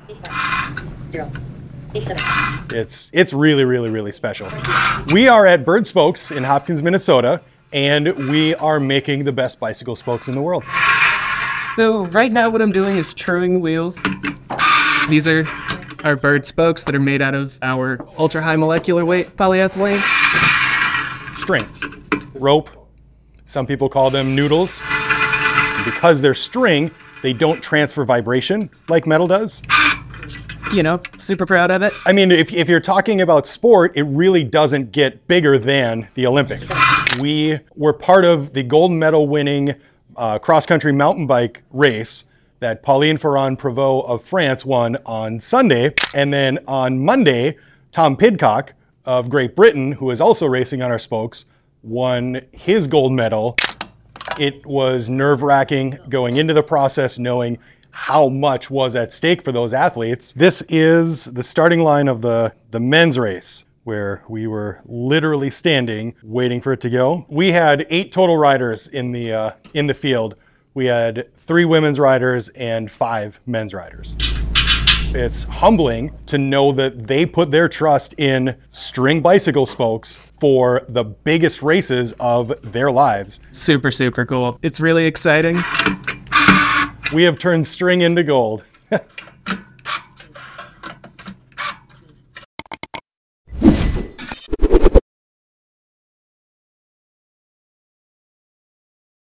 It's really, really, really special. We are at Bird Spokes in Hopkins, Minnesota, and we are making the best bicycle spokes in the world. So right now what I'm doing is truing wheels. These are our bird spokes that are made out of our ultra high molecular weight polyethylene. String, rope, some people call them noodles. Because they're string, they don't transfer vibration like metal does. You know, super proud of it. I mean, if you're talking about sport, it really doesn't get bigger than the Olympics. We were part of the gold medal winning cross-country mountain bike race that Pauline Ferrand-Prévot of France won on Sunday. And then on Monday, Tom Pidcock of Great Britain, who is also racing on our spokes, won his gold medal. It was nerve-wracking going into the process, knowing how much was at stake for those athletes. This is the starting line of the men's race, where we were literally standing waiting for it to go. We had 8 total riders in the field. We had 3 women's riders and 5 men's riders. It's humbling to know that they put their trust in string bicycle spokes for the biggest races of their lives. Super, super cool. It's really exciting. We have turned string into gold.